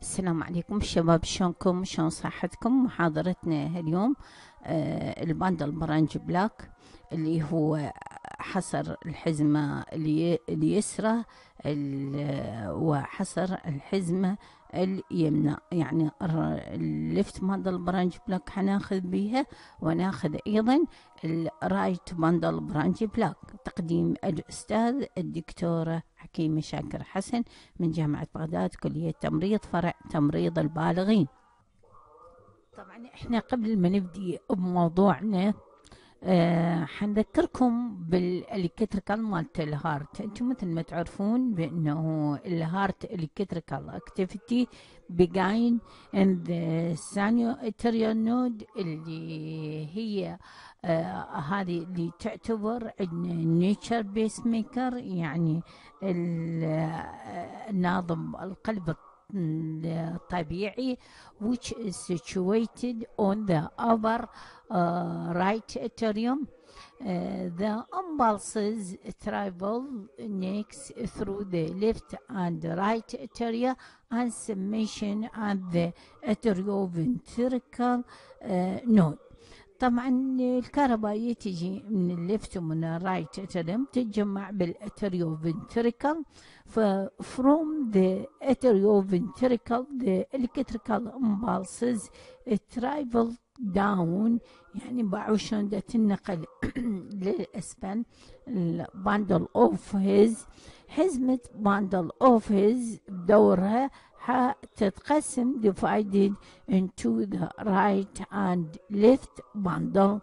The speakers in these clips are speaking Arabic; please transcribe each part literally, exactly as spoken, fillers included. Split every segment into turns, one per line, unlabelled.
السلام عليكم شباب، شلونكم؟ شلون صحتكم؟ محاضرتنا اليوم آه الباندل برانج بلاك اللي هو حصر الحزمة الي- اليسرى ال- وحصر الحزمة اليمنى، يعني الليفت باندل برانج بلاك حناخذ بيها، وناخذ ايضا الرايت باندل برانج بلاك. تقديم الاستاذ الدكتورة حكيمة شاكر حسن من جامعة بغداد، كلية تمريض، فرع تمريض البالغين. طبعا احنا قبل ما نبدي بموضوعنا آه حنذكركم بالالكتريكال مالت الهارت. انتم مثل ما تعرفون بانه الهارت الكتريكال اكتيفيتي بيجاين ان ذا سانيوتريال نود، اللي هي آه هذه اللي تعتبر عندنا نيتشر بيس ميكر، يعني الناظم القلب الطبيعي which is situated on the upper uh, right atrium. Uh, the impulses travel next through the left and right atria and summation at the atrioventricular uh, node. طبعا الكهرباء تجي من الليفت ومن الرايت اتريوم، تتجمع بالاتريوفنتريكل. ف from the atrioventricle the electrical impulses travel down، يعني باعوا شلون دا تنقل للاسفل. الباندل اوف هيز، حزمة باندل اوف هيز بدورها حتتقسم divided into the right and left bundle.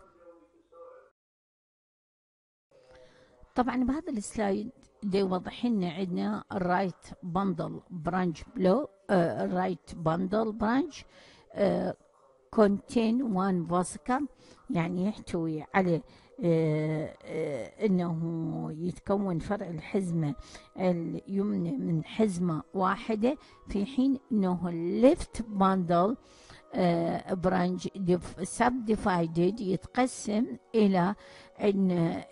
طبعا بهذا السلايد دي يوضح لنا عندنا الرايت باندل برانش بلو الرايت باندل برانش contain one vesicle، يعني يحتوي على آه آه انه يتكون فرع الحزمه اليمنى من حزمه واحده، في حين انه الليفت باندل برانج سب ديفايدد يتقسم الى ان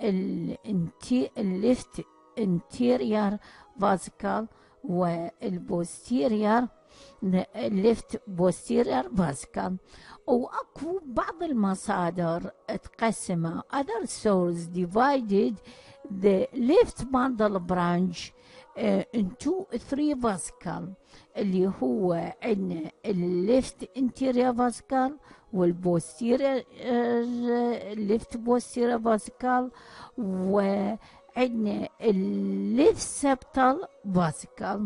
الليفت انتيرير فاسيكال والبوستيرير الليفت بوستيرير فاسيكال. واكو بعض المصادر تقسمها other sources divided the left bundle branch uh, into three vesicle، اللي هو عندنا الليفت انتيريور فاسيكال والبوستيريور الليفت بوستيريور فاسيكال، وعندنا الليفت سبتال فاسيكال.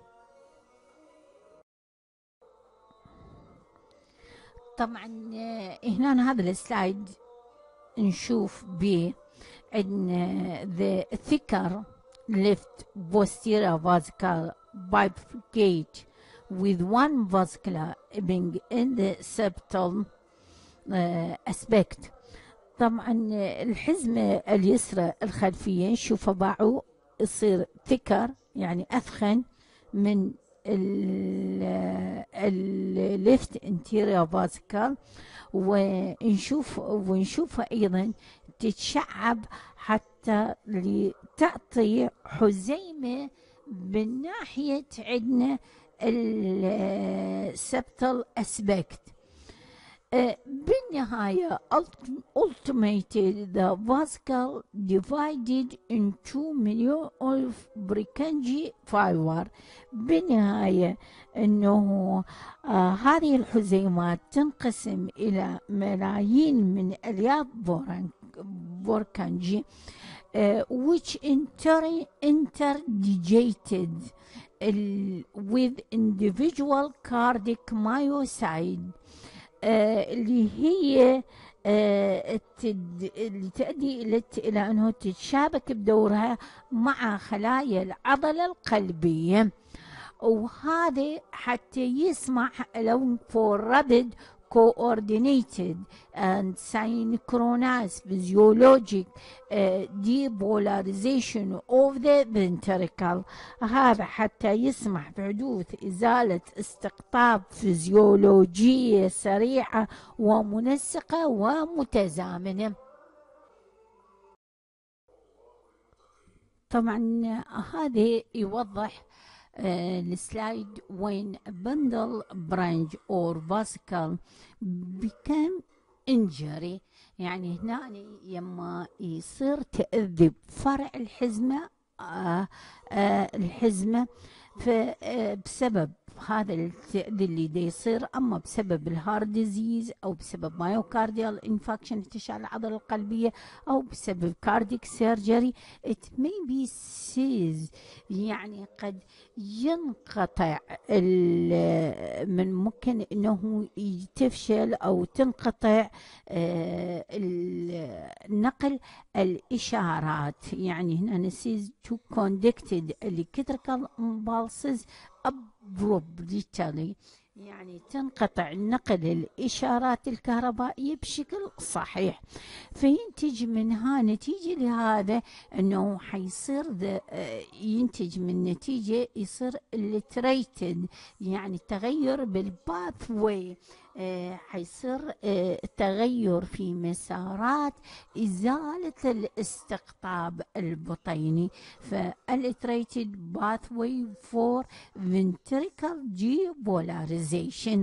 طبعا هنا هذا السلايد نشوف به عندنا the thicker left posterior vesicle bifurcate with one vesicle being in the septal uh, aspect. طبعا الحزمة اليسرى الخلفية نشوفها باعوا يصير thicker، يعني أثخن من الليفت انتيريور فاسيكال، ونشوف ونشوفها ايضا تتشعب حتى لتعطي حزيمه من ناحيه عندنا السبتال اسبكت. بالنهاية ultimately the vesicle divided into million of Purkinje fiber. بالنهاية انه آه هذه الحزيمات تنقسم الى ملايين من الياف بوركانجي uh, which inter interdigited with individual cardiac myocyte آه اللي هي آه اللي تؤدي إلى أنه تتشابك بدورها مع خلايا العضلة القلبية، وهذا حتى يسمح لو for rapid coordinated and synchronous physiologic uh, depolarization of the ventricle. هذا حتى يسمح بحدوث إزالة استقطاب فيزيولوجية سريعة ومنسقة ومتزامنة. طبعا هذا يوضح uh, السلايد when a bundle branch or vesicle become injury. يعني هنا يما يصير تأذي فرع الحزمة، آه آه الحزمة بسبب هذا التأذي اللي دا يصير، اما بسبب الهارت ديزيز او بسبب مايوكارديال انفاكشن انتشار العضله القلبيه او بسبب كارديك سيرجري it may be ceased. يعني قد ينقطع من ممكن انه تفشل او تنقطع آه نقل الاشارات. يعني هنا نسيز to conducted electrical impulses abruptly، يعني تنقطع نقل الإشارات الكهربائية بشكل صحيح. فينتج منها نتيجة لهذا أنه حيصير ينتج من نتيجة يصير alterated، يعني تغير بالباث واي، آه حيصير آه تغير في مسارات إزالة الاستقطاب البطيني. فالتريتد باثوي فور ventricular depolarization.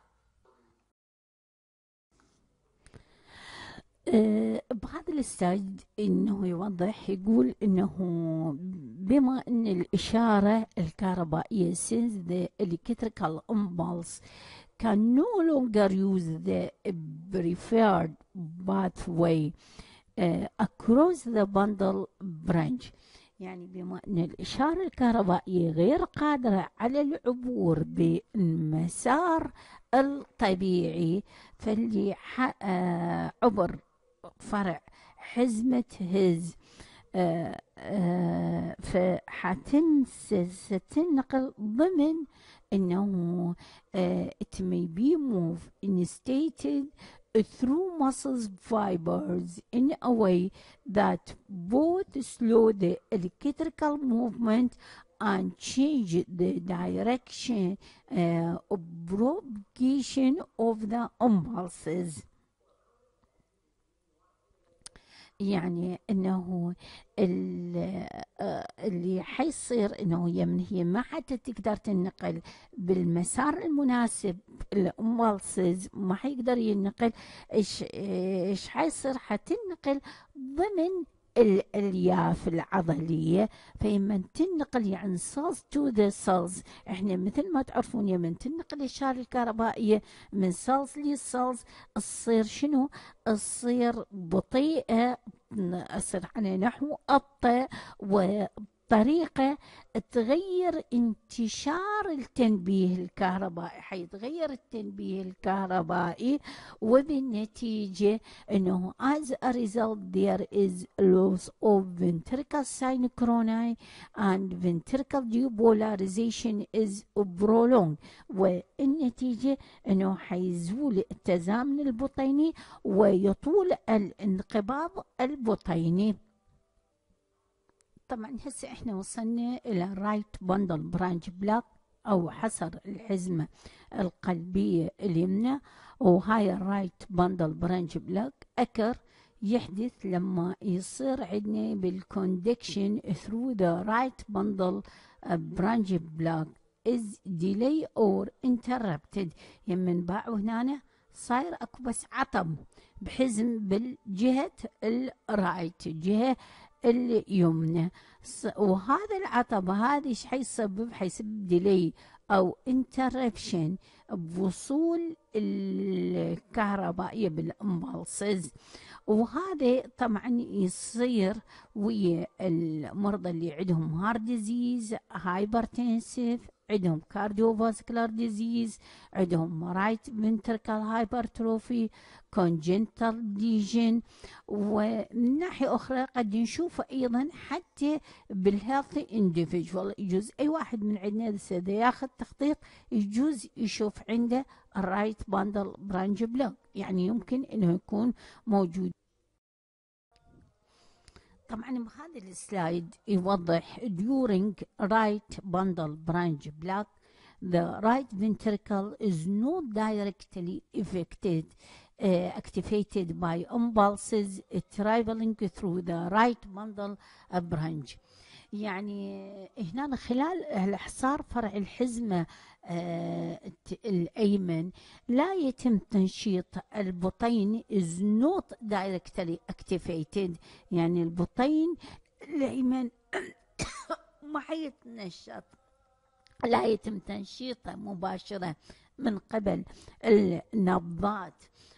أه بهذا السلايد انه يوضح، يقول انه بما ان الاشاره الكهربائيه since the electrical impulse can no longer use the preferred pathway uh, across the bundle branch. يعني بما أن الإشارة الكهربائية غير قادرة على العبور بالمسار الطبيعي، فاللي عبر فرع حزمة هز آه آه فحتم ستنقل ضمن انه آه it may be moved instead through muscles fibers in a way that both slow the electrical movement and change the direction uh, of propagation of the impulses. يعني انه اللي حيصير انه هي من هي ما حتى تقدر تنقل بالمسار المناسب الامبالسز، ما حيقدر ينقل. ايش ايش حيصير؟ حتنقل ضمن الالياف العضليه، فيما تنقل يعني cells to the cells. احنا مثل ما تعرفون يمن تنقل الاشاره الكهربائيه من cells للسيلز تصير شنو؟ تصير بطيئه، تصير على نحو ابطا وطريقه تغير انتشار التنبيه الكهربائي، حيتغير التنبيه الكهربائي وبالنتيجه انه as a result there is loss of ventricular synchrony and ventricular depolarization is prolonged. والنتيجه انه حيزول التزامن البطيني ويطول الانقباض البطيني. طبعا هسه احنا وصلنا الى الرايت بندل برانش بلاك او حصر الحزمه القلبيه اليمنى. وهاي الرايت بندل برانش بلاك اكر يحدث لما يصير عندنا بالكوندكشن through the right bundle branch block is delay or interrupted. يمن باعوا هنا صاير اكو بس عطب بحزم بالجهه الرايت، الجهه اليمنى، وهذا العطب هذا ايش حيسبب؟ حيسبب ديلي او انتربشن بوصول الكهربائيه بالامبالسز. وهذا طبعا يصير ويا المرضى اللي عندهم هارت ديزيز، هايبرتنسيف، عندهم كارديوفاسكولار ديزيز، عندهم رايت فنتركال هايبرتروفي، كونجنتال ليجن. ومن ناحية أخرى قد نشوف أيضا حتى بالهيلثي انديفيدوال، يجوز أي واحد من عندنا إذا ياخذ تخطيط يجوز يشوف عنده الرايت باندل برانج بلوك، يعني يمكن إنه يكون موجود. طبعا بهذا السلايد يوضح during right bundle branch block the right ventricle is not directly affected uh, activated by impulses traveling through the right bundle branch. يعني هنا خلال الإحصار فرع الحزمة آه، الت- الأيمن لا يتم تنشيط البطين is not directly activated. يعني البطين الأيمن ما حيتنشط، لا يتم تنشيطه مباشرة من قبل النبضات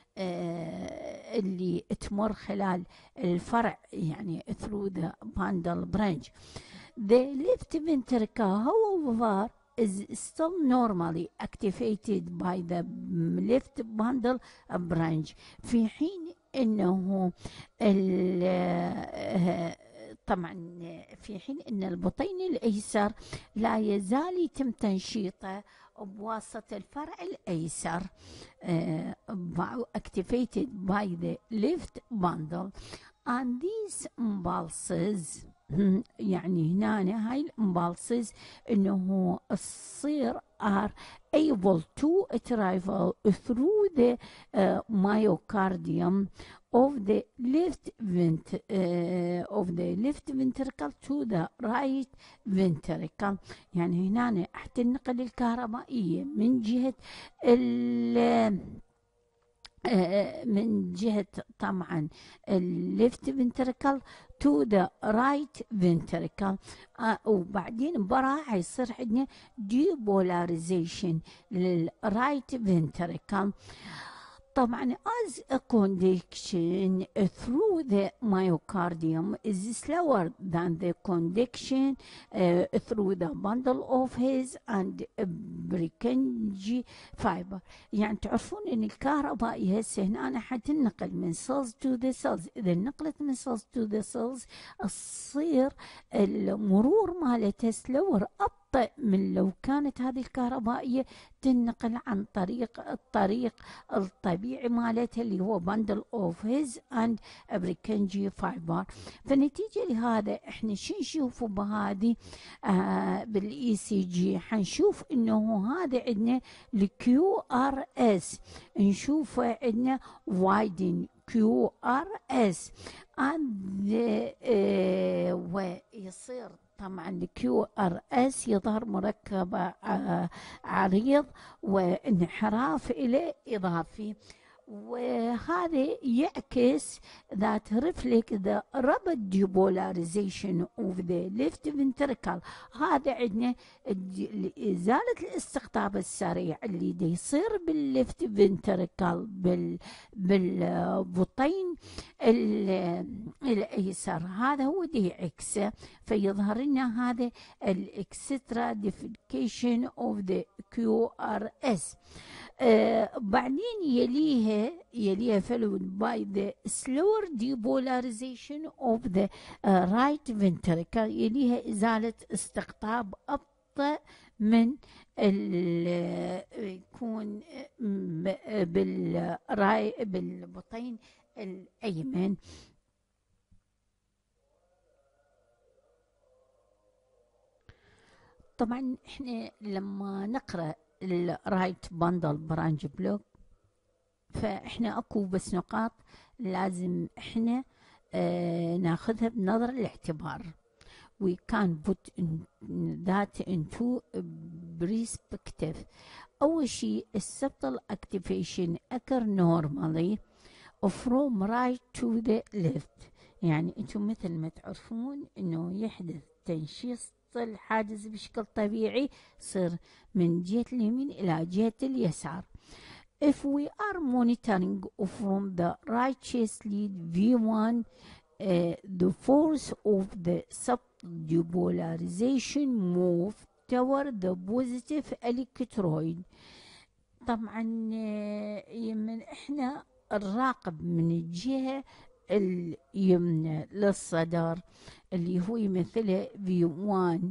آه، اللي تمر خلال الفرع، يعني through the bundle branch. The left ventricle, however, is still normally activated by the left bundle branch. في حين انه ال- آه، طبعا في حين ان البطين الايسر لا يزال يتم تنشيطه بواسطة الفرع الايسر آه، activated by the left bundle. and these impulses يعني هنا هاي الامبالسز انه الصير are able to travel through the uh, myocardium of the left vent uh, of the left ventricle to the right ventricle. يعني هنا حتنقل الكهربائية من جهة ال آه، من جهة طبعا الليفت فنتريكل تو ذا رايت فنتريكل، وبعدين برا حيصير عندنا ديبولاريزيشن للرايت فنتريكل. طبعا as a conduction through the myocardium is slower than the conduction uh, through the bundle of his and Purkinje fiber. يعني تعرفون ان الكهرباء هسه هنا حتنقل من cells to the cells. اذا نقلت من cells to the cells تصير المرور مالتها slower، أبطأ من لو كانت هذه الكهربائية تنقل عن طريق الطريق الطبيعي مالتها اللي هو بندل اوف هيز اند ابريكنجي فايبر. فنتيجه لهذا احنا شو نشوفه بهذه آه بالاي سي جي؟ حنشوف انه هذا عندنا الكيو ار اس، نشوفه عندنا وايدن كيو ار اس and آه ويصير طبعا الكيو ار اس يظهر مركب آه عريض وانحراف إليه إضافي، وهذا يعكس that reflect the rapid depolarization of the left ventricle. هذا عندنا إزالة الاستقطاب السريع اللي دي يصير بالليفت فنتريكل بال بالبطين الايسر، هذا هو دي يعكسه، فيظهر لنا هذا الاكسترا ديفيكيشن اوف ذا كيو ار اس. آه بعدين يليها يليها followed by the slower depolarization of the uh, right ventricle، يليها إزالة استقطاب أبطأ من يكون بالراي بالبطين الأيمن. طبعا احنا لما نقرأ الرايت باندل برانج بلوك فاحنا اكو بس نقاط لازم احنا اه ناخذها بنظر الاعتبار. we can put in that into perspective. اول شيء السبتال activation occur normally from right to the left. يعني انتم مثل ما تعرفون انه يحدث تنشيط الحاجز بشكل طبيعي يصير من جهة اليمين إلى جهة اليسار. If we are monitoring from the right chest lead V one, uh, the force of the subdepolarization move toward the positive electrode. طبعا يمن احنا نراقب من الجهة اليمنى للصدر اللي هو يمثله في واحد،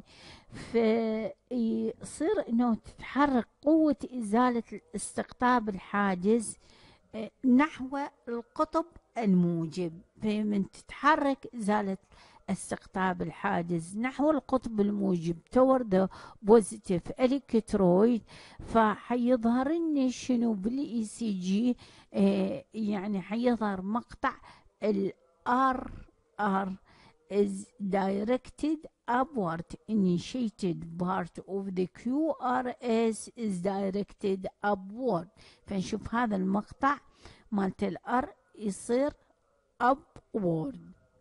فيصير انه تتحرك قوة ازالة الاستقطاب الحاجز نحو القطب الموجب. فمن تتحرك ازالة استقطاب الحاجز نحو القطب الموجب toward the positive electrode، فحيظهر لنا شنو بالاي سي جي؟ يعني حيظهر مقطع الار ار is directed upward. Initiated part of the Q R S is directed upward. فنشوف هذا المقطع مالت الار يصير upward.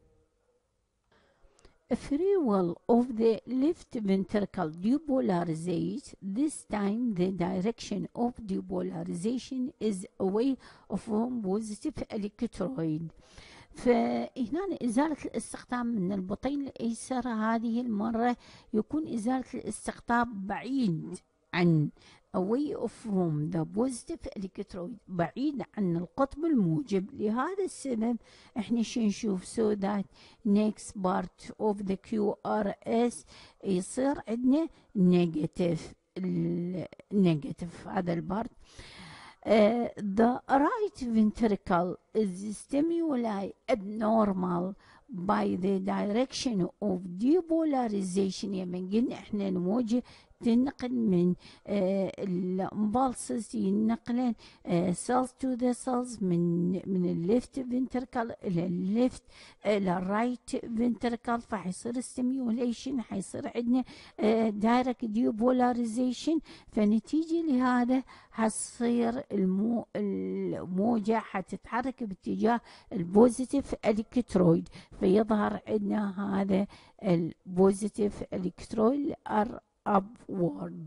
Free will of the left ventricle depolarization. This time the direction of depolarization is away from positive electrode. فهنا إزالة الاستقطاب من البطين الأيسر هذه المرة يكون إزالة الاستقطاب بعيد عن away from the positive electrode، بعيد عن القطب الموجب. لهذا السبب احنا شو نشوف so that next part of the Q R S يصير عندنا negative. النيجاتيف هذا البارت. Uh, the right ventricle is stimuli abnormal by the direction of depolarization. يعني قلنا احنا نواجه تنقل من الامبالسز ينقلن cells to the cells من من الليفت فنتركل الى الليفت الى الرايت فنتركل، فحيصير ستيميوليشن، حيصير عندنا دايركت ديبولاريزيشن. فنتيجه لهذا حتصير المو الموجه حتتحرك باتجاه البوزيتيف الكترويد، فيظهر عندنا هذا البوزيتيف الكترويد ار upward.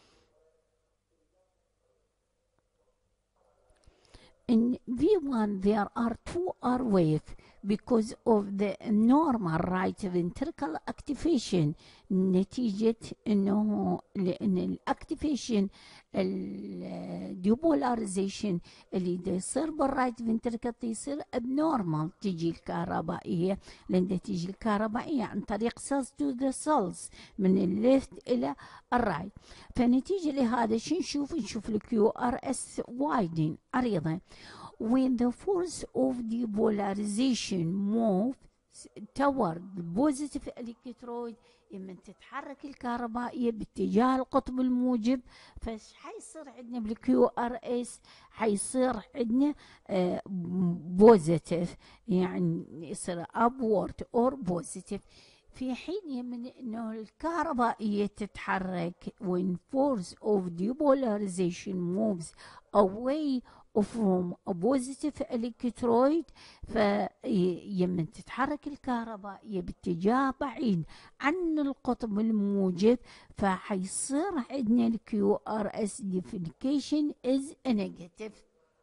In V one there are two R waves because of the normal right ventricle activation. نتيجة انه لان الاكتيفيشن الديبولاريزيشن اللي دا يصير بالرايت فنتركل يصير abnormal، تجي الكهربائية لان تجي الكهربائية عن طريق cells to the cells من الليفت الى الرايت. فنتيجة لهذا شو نشوف؟ نشوف الكيو ار اس وايدين عريضة. When the force of depolarization moves toward the positive electrode، لما تتحرك الكهربائية باتجاه القطب الموجب، فش حيصير عندنا بالكيو ار اس؟ حيصير عندنا بوزيتيف، يعني يصير upward or positive. في حين يمن انه الكهربائية تتحرك when force of depolarization moves away from a positive electrode، فيمن تتحرك الكهربائية باتجاه بعيد عن القطب الموجب، فحيصير عندنا الكيو ار اس definition is a negative.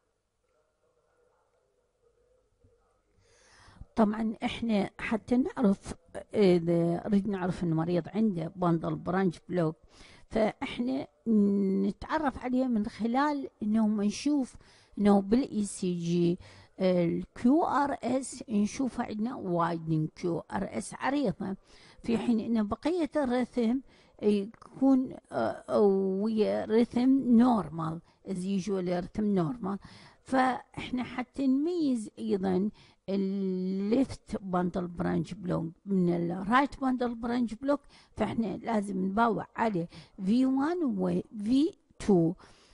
طبعا احنا حتى نعرف اذا نريد نعرف ان المريض عنده باندل برانش بلوك، فاحنا نتعرف عليه من خلال انه نشوف انه بالاي سي جي الكيو ار اس نشوف عندنا وايدنج كيو ار اس عريضه، في حين ان بقيه الرثم يكون ويا رثم نورمال از يوجوال رثم نورمال. فاحنا حتى نميز ايضا الليفت باندل برانش بلوك من الرايت باندل برانش بلوك، فاحنا لازم نباوع عليه في واحد و في اثنين.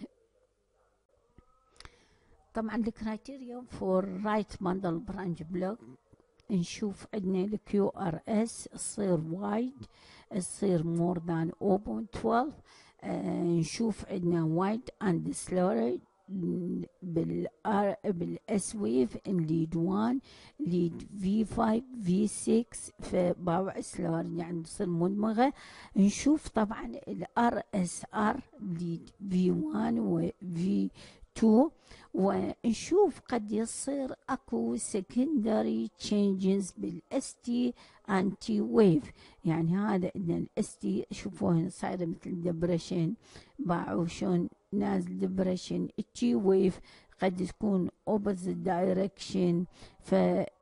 طبعا الكرايتيريا فور رايت باندل برانش بلوك نشوف عندنا الكيو ار اس تصير وايد، تصير مور ذان صفر فاصلة اثناشر. آه نشوف عندنا وايد اند سلوريد بالار بالاس ويف ان ليد واحد ليد في خمسة في ستة فباوع سلور يعني تصير مدمغه. نشوف طبعا الار اس ار ليد في واحد وفي اثنين، ونشوف قد يصير اكو secondary changes بالاس تي انتي ويف، يعني هذا ان الاس تي شوفوه صايره مثل دبريشن، باعوا شلون نازل دبريشن. التي ويف قد تكون opposite direction، ف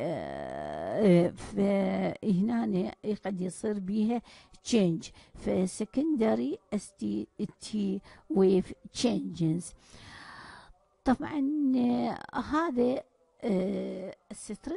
فهنا قد يصير بيها change، ف secondary اس تي تي wave changes. طبعا هذا الستريب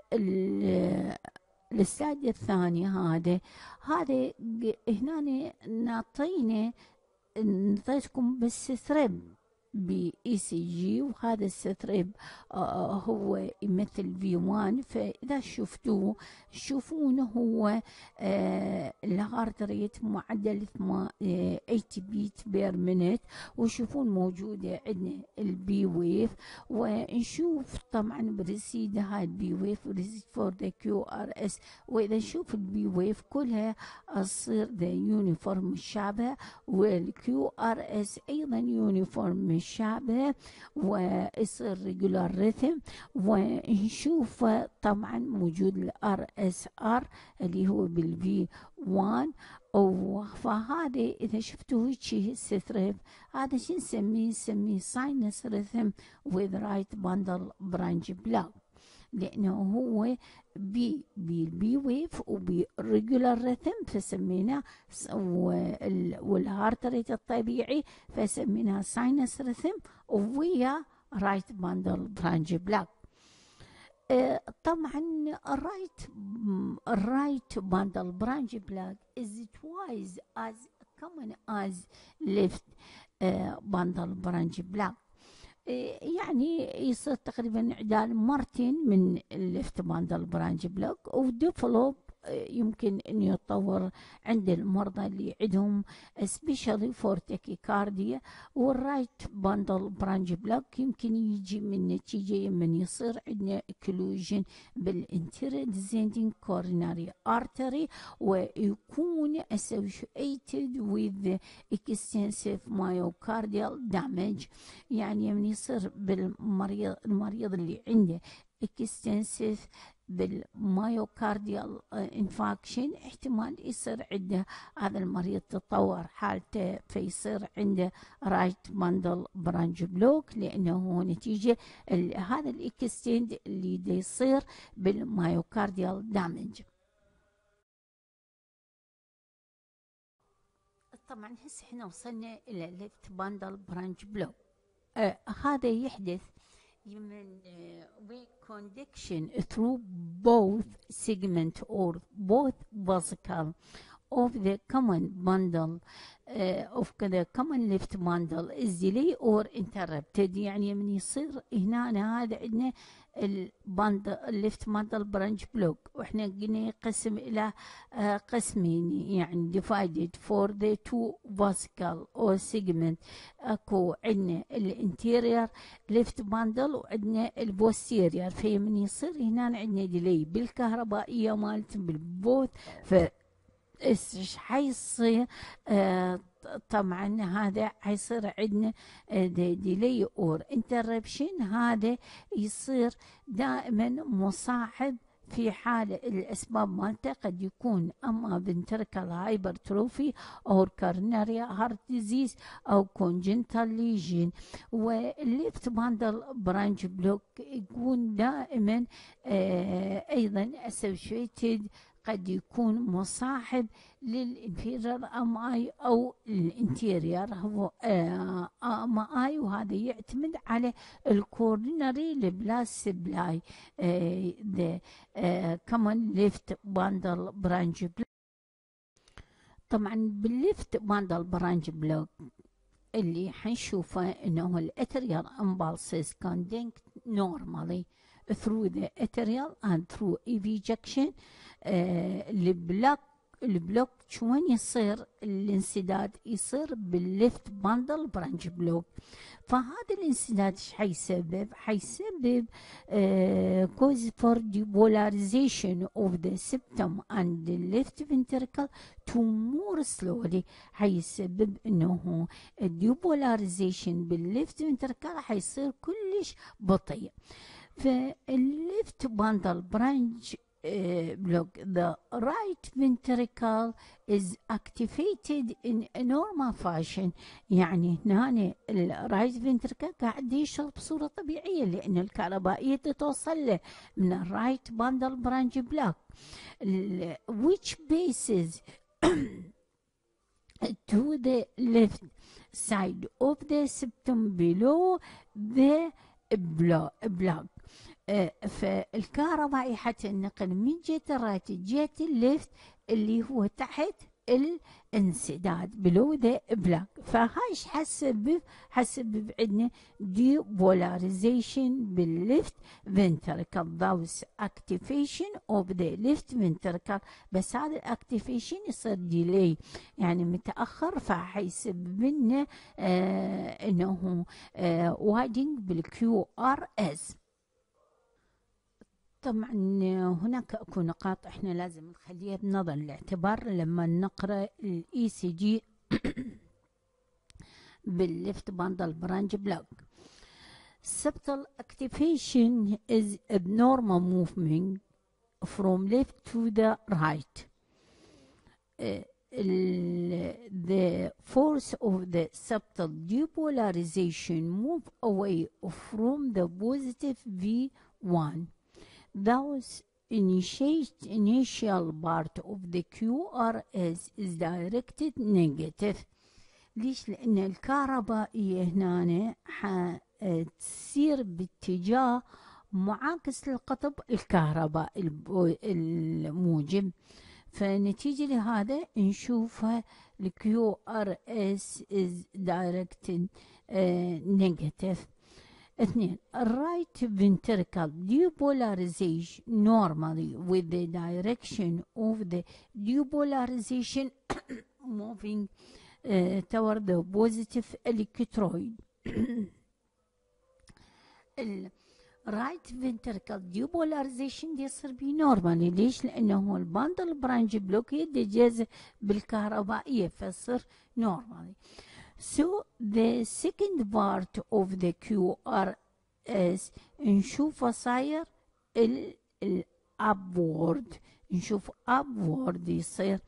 الستادية الثانية، هذا هذا هنا نعطينا نعطيكم بالستريب ب إي سي جي، وهذا الستريب آه هو يمثل في واحد. فإذا شفتوه تشوفونه هو آه الهارت ريت معدل ثمانين بيت بير مينت، وشوفون موجودة عندنا البي ويف. ونشوف طبعا بريسيد هاي البي ويف بريسيد فور ذا كيو ار اس. وإذا نشوف البي ويف كلها تصير ذا يونيفورم مشابه، والكيو ار اس ايضا يونيفورم مشابه، ويصير ريجولار ريثم. ونشوف طبعا موجود الار اس ار اللي هو بالفي واحد. فهذا اذا شفتوا هيك ستريب هذا شو نسميه؟ نسميه ساينس ريثم with right bundle branch block، لانه هو بي بالبي ويف وبريجولار ريثم فسميناه، والهارت ريت الطبيعي فسميناه ساينس ريثم ويا رايت باندل برانج بلاك. آه طبعا الرايت الرايت باندل برانج بلاك is twice as common as left باندل برانج بلاك. يعني يصير تقريبا عدال مرتين من الليفت باندل برانج بلوك، وديفلوب يمكن أن يتطور عند المرضى اللي عندهم especially for tachycardia. والرايت باندل برانج بلوك يمكن يجي من نتيجة من يصير عندنا occlusion بالانتيريور descending coronary artery، ويكون associated with extensive myocardial damage. يعني من يصير بالمريض المريض اللي عنده extensive بالمايوكارديال انفاكشن احتمال يصير عنده هذا المريض تطور حالته فيصير عنده رايت باندل برانج بلوك، لانه هو نتيجه هذا الاكستند اللي دا يصير بالمايوكارديال دامج. طبعا هسه احنا وصلنا الى ليفت باندل برانج بلوك. آه هذا يحدث من weak conduction through both segment or both vesicle of the common bundle uh, of the common left bundle is delay or interrupted. يعني من يصير هنا هذا عندنا الباندل الليفت باندل برانج بلوك، واحنا قلنا يقسم الى uh, قسمين، يعني divided for the two vesicle or segment. اكو عندنا الانتيرير ليفت باندل وعندنا البوستيرير. في من يصير هنا عندنا ديلي بالكهربائيه مالت بالبوث، ف ايش حيصير؟ آه طبعا هذا حيصير عندنا ديلي اور انتربشن. هذا يصير دائما مصاحب في حال الاسباب مالته قد يكون اما فنتريكال هايبرتروفي او كورنري هارت ديزيز او كونجنتال ليجن. والليفت باندل برانج بلوك يكون دائما آه ايضا اسوشيتد قد يكون مصاحب للانفيرير ام اي او الانتيرير هو ام اي، وهذا يعتمد على الكورنري البلاس سبلاي ذا كمان ليفت باندل برانج بلوك. طبعا بالليفت باندل برانج بلوك اللي حنشوفه انه الاتريال امبالسز conduct normally through the atrial and through ejection. آه البلوك البلوك شلون يصير الانسداد؟ يصير بالليفت باندل برانج بلوك. فهذا الانسداد ايش حيسبب؟ حيسبب كوز فور depolarization of the septum and the left ventricle to more slowly. حيسبب انه الديبولاريزيشن بالليفت ventricle حيصير كلش بطيء. فالليفت باندل برانج block, the right ventricle is activated in a normal fashion. يعني هنا الرايت ventricle قاعد يشتغل بصورة طبيعية لأن الكهربائية تتوصل له من الرايت باندل برانج بلوك which bases to the left side of the septum below the block. آه فالكهربائي حتى النقل من جهة الرايت جهة الليفت اللي هو تحت الانسداد below the black. فهاي ايش حسبب؟ حسبب عندنا depolarization بالليفت ventricle thus activation of the left ventricle. بس هذا الاكتيفيشن يصير ديلي يعني متاخر، فحيسبب لنا آه انه آه وايدنج بالكيو ار اس. طبعا هناك اكو نقاط احنا لازم نخليها بنظر الاعتبار لما نقرا الاي سي جي بالليفت باندل برانج بلوك. Septal activation is abnormal movement from left to the right. Uh, the force of the septal depolarization move away from the positive V one. Thus, initiate initial part of the Q R S is directed negative. ليش؟ لأن الكهربائية هنا حتصير باتجاه معاكس للقطب الكهربائي الموجب، فنتيجة لهذا نشوفها ال Q R S is directed uh, negative. اثنين right ventricle depolarization normally with the direction of the depolarization moving uh, toward the positive electrode. right ventricle depolarization دي يصير بي نورمالي. ليش؟ لانه الباندل برانج بلوك يتجاز بالكهربائيه فيصير نورمالي. So the second part of the Q R S نشوفه صاير ال ال upward، نشوف upward يصير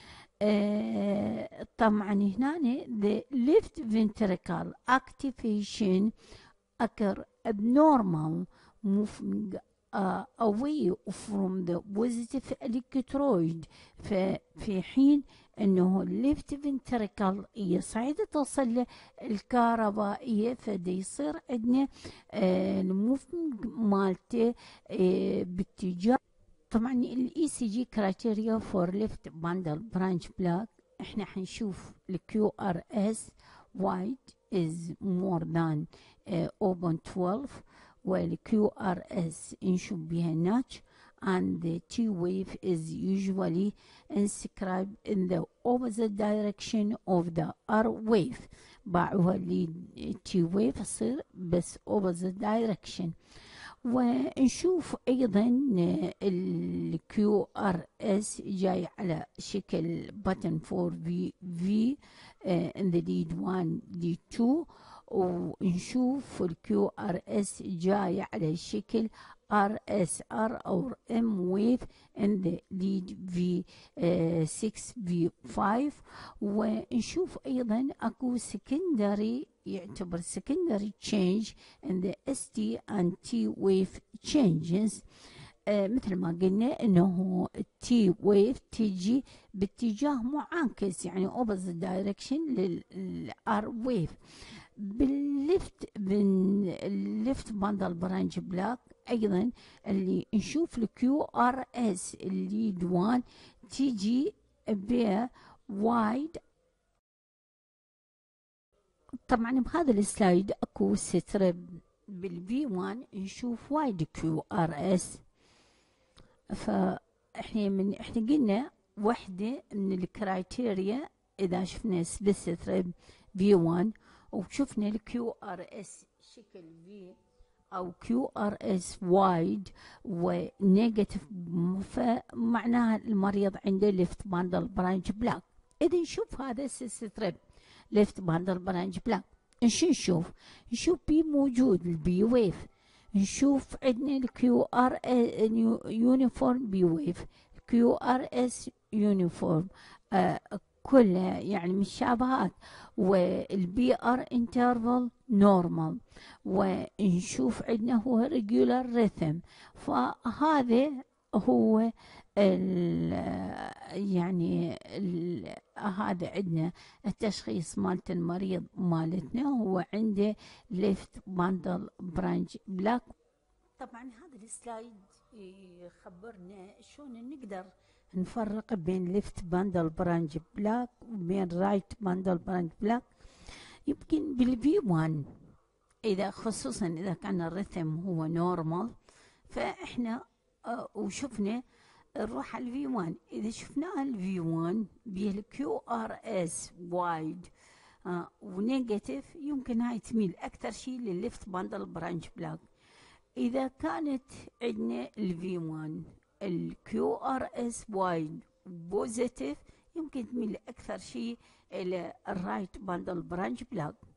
آه طبعا هنا the left ventricle activation occur abnormal moving uh, away from the positive electrode. ففي حين انه الليفت فنتريكل يصعد توصل له الكهربائيه، فدي يصير عندنا آه الموفمنت مالته آه باتجاه. طبعا الاي سي جي كرايتيريا فور ليفت باندل برانش بلاك احنا حنشوف الكيو ار اس وايد is more than uh, zero point one two وال Q R S نشوف بها ناتش and the T wave is usually inscribed in the opposite direction of the R wave. باعوها اللي T wave يصير بس opposite direction. ونشوف ايضا ال Q R S جاي على شكل button for V V uh, in the lead one lead two، ونشوف ال Q R S جاي على شكل R S R أو M wave in the lead V six V five. ونشوف أيضا أكو secondary يعتبر secondary change in the S T and T wave changes. آه مثل ما قلنا انه التي ويف تيجي باتجاه معاكس يعني opposite direction للار ويف. بالليفت بالليفت باندل برانج بلاك ايضا اللي نشوف الكيو ار اس الليد وان تيجي بوايد. طبعا بهذا السلايد اكو سترب بالبي واحد نشوف وايد كيو ار اس. فاحنا من احنا قلنا وحده من الكرايتيريا اذا شفنا سبيسيفيك في واحد وشفنا الكيو ار اس شكل في او كيو ار اس وايد ونيجاتيف، فمعناها المريض عنده ليفت باندل برانش بلاك. اذا نشوف هذا سبيسيفيك ليفت باندل برانش بلاك ايش نشوف؟ نشوف بي موجود البي ويف، نشوف عندنا الكيو ار يونيفورم بي ويف، الكيو ار اس يونيفورم آه كلها يعني مشابهات، والبي ار انترفال نورمال، ونشوف عندنا هو ريجولار ريثم. فهذا هو ال يعني ال هذا عندنا التشخيص مالت المريض مالتنا هو عنده ليفت باندل برانش بلاك. طبعا هذا السلايد يخبرنا شلون نقدر نفرق بين ليفت باندل برانش بلاك وبين رايت باندل برانش بلاك. يمكن بالفي واحد إذا خصوصا إذا كان الريتم هو نورمال، فإحنا آه وشفنا نروح على الفي واحد. إذا شفناها الفي واحد بالكيو ار اس وايد آه ونيجاتيف، يمكن هاي تميل أكثر شيء للليفت باندل برانش بلاك. إذا كانت عندنا الفي واحد الكيو ار اس وايد بوزيتيف، يمكن تميل أكثر شيء إلى الرايت باندل برانش بلاك.